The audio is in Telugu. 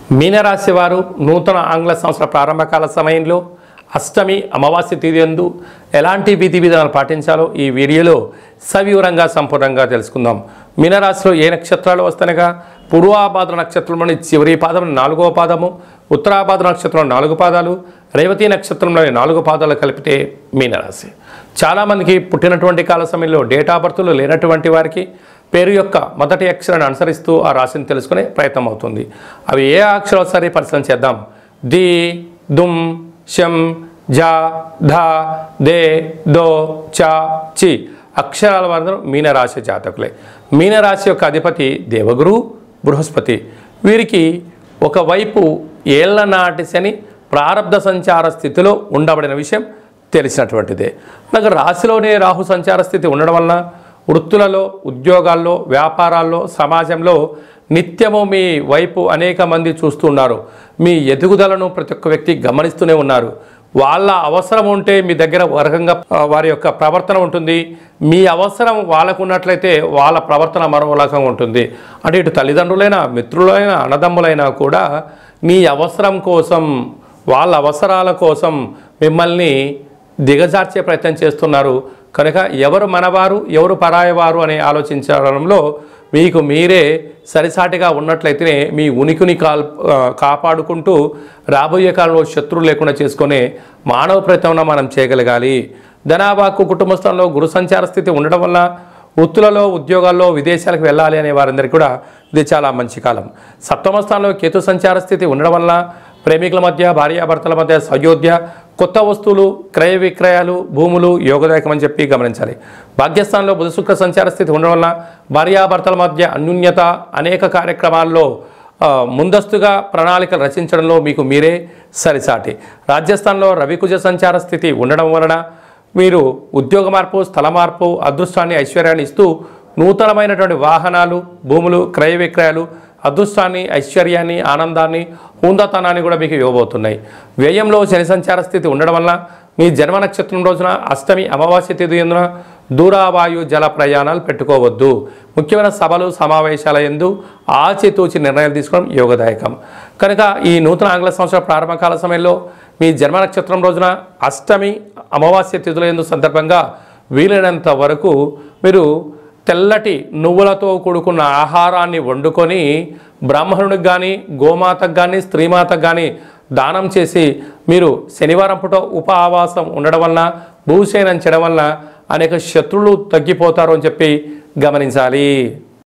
మీనరాశి వారు నూతన ఆంగ్ల సంవత్సర ప్రారంభకాల సమయంలో అష్టమి అమావాస్య తిథి యందు ఎలాంటి విధి విధానాలు పాటించాలో ఈ వీడియోలో సవివరంగా సంపూర్ణంగా తెలుసుకుందాం. మీనరాశిలో ఏ నక్షత్రాలు వస్తాయనగా పూర్వాభాద్ర నక్షత్రంలోని చివరి పాదం 4వ పాదము, ఉత్తరాభాద్ర నక్షత్రంలో 4 పాదాలు, రేవతి నక్షత్రంలోని 4 పాదాలు కలిపితే మీనరాశి. చాలామందికి పుట్టినటువంటి కాల సమయంలో డేట్ ఆఫ్ బర్త్లు లేనటువంటి వారికి పేరు యొక్క మొదటి అక్షరాన్ని అనుసరిస్తూ ఆ రాశిని తెలుసుకునే ప్రయత్నం అవుతుంది. అవి ఏ అక్షరాలు సరే పరిశీలన చేద్దాం. ది, దుమ్, శం, జా, ధ, దే, దో, చ, చి అక్షరాల వారందరూ మీనరాశి జాతకులే. మీనరాశి యొక్క అధిపతి దేవగురు బృహస్పతి. వీరికి ఒకవైపు ఏళ్ల నాటి శని ప్రారబ్ధ సంచార స్థితిలో ఉండబడిన విషయం తెలిసినటువంటిదే. అలాగే రాశిలోనే రాహు సంచార స్థితి ఉండడం వలన వృత్తులలో, ఉద్యోగాల్లో, వ్యాపారాల్లో, సమాజంలో నిత్యము మీ వైపు అనేక మంది చూస్తున్నారు. మీ ఎదుగుదలను ప్రతి ఒక్క వ్యక్తి గమనిస్తూనే ఉన్నారు. వాళ్ళ అవసరం ఉంటే మీ దగ్గర వర్గంగా వారి యొక్క ప్రవర్తన ఉంటుంది. మీ అవసరం వాళ్ళకు ఉన్నట్లయితే వాళ్ళ ప్రవర్తన మరో రకంగా ఉంటుంది. అంటే ఇటు తల్లిదండ్రులైనా, మిత్రులైనా, అన్నదమ్ములైనా కూడా మీ అవసరం కోసం, వాళ్ళ అవసరాల కోసం మిమ్మల్ని దిగజార్చే ప్రయత్నం చేస్తున్నారు. కనుక ఎవరు మనవారు, ఎవరు పరాయవారు అని ఆలోచించడంలో మీకు మీరే సరిసాటిగా ఉన్నట్లయితేనే మీ ఉనికిని కాపాడుకుంటూ రాబోయే కాలంలో శత్రువులు లేకుండా చేసుకునే మానవ ప్రయత్నం మనం చేయగలగాలి. ధనాభాకు కుటుంబ స్థలంలో గురు సంచార స్థితి ఉండడం వల్ల వృత్తులలో, ఉద్యోగాల్లో, విదేశాలకు వెళ్ళాలి అనే వారందరికీ కూడా ఇది చాలా మంచి కాలం. సప్తమ స్థానంలో కేతు సంచార స్థితి ఉండడం వల్ల ప్రేమికుల మధ్య, భార్యాభర్తల మధ్య సయోధ్య, కొత్త వస్తువులు, క్రయ విక్రయాలు, భూములు యోగదాయకం అని చెప్పి గమనించాలి. భాగ్యస్థానంలో బుధ శుక్ర సంచార స్థితి ఉండడం వల్ల భార్యాభర్తల మధ్య అన్యోన్యత, అనేక కార్యక్రమాల్లో ముందస్తుగా ప్రణాళికలు రచించడంలో మీకు మీరే సరిసాటి. రాజ్యస్థానంలో రవికుజ సంచార స్థితి ఉండడం వలన మీరు ఉద్యోగ మార్పు, స్థల మార్పు, అదృష్టాన్ని, ఐశ్వర్యాన్ని ఇస్తూ నూతనమైనటువంటి వాహనాలు, భూములు, క్రయ విక్రయాలు అదృష్టాన్ని, ఐశ్వర్యాన్ని, ఆనందాన్ని, హుందాతనాన్ని కూడా మీకు ఇవ్వబోతున్నాయి. వ్యయంలో శని సంచార స్థితి ఉండడం వల్ల మీ జన్మ నక్షత్రం రోజున అష్టమి అమావాస్య తిథి యందున దూరావాయు జల ప్రయాణాలు పెట్టుకోవద్దు. ముఖ్యమైన సభలు, సమావేశాల యందు ఆచితూచి నిర్ణయాలు తీసుకోవడం యోగదాయకం. కనుక ఈ నూతన ఆంగ్ల సంవత్సర ప్రారంభకాల సమయంలో మీ జన్మ నక్షత్రం రోజున అష్టమి అమావాస్య తిథుల యందు సందర్భంగా వీలైనంత వరకు మీరు తెల్లటి నువ్వులతో కూడుకున్న ఆహారాన్ని వండుకొని బ్రాహ్మణుడికి కానీ, గోమాతకు కానీ, స్త్రీమాతకు కానీ దానం చేసి మీరు శనివారం పూట ఉపవాసం ఉండడం వలన, భూశయనం చేయడం వలన అనేక శత్రువులు తగ్గిపోతారు అని చెప్పి గమనించాలి.